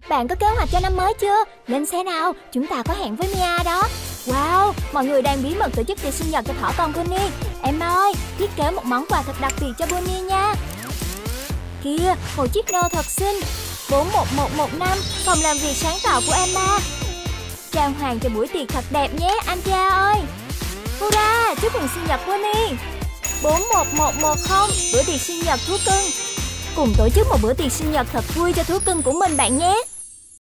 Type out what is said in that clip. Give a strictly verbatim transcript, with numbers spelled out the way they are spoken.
bạn có kế hoạch cho năm mới chưa? Lên xe nào, chúng ta có hẹn với Mia đó. Wow, mọi người đang bí mật tổ chức tiệc sinh nhật cho thỏ con Bunny. Emma ơi, thiết kế một món quà thật đặc biệt cho Bunny nha. Kìa, một chiếc nơ thật xinh. bốn một một một năm, phòng làm việc sáng tạo của Emma. Trang hoàng cho buổi tiệc thật đẹp nhé, Andrea ơi. Hurra, chúc mừng sinh nhật Bunny. bốn một một một không, bữa tiệc sinh nhật thú cưng. Cùng tổ chức một bữa tiệc sinh nhật thật vui cho thú cưng của mình bạn nhé.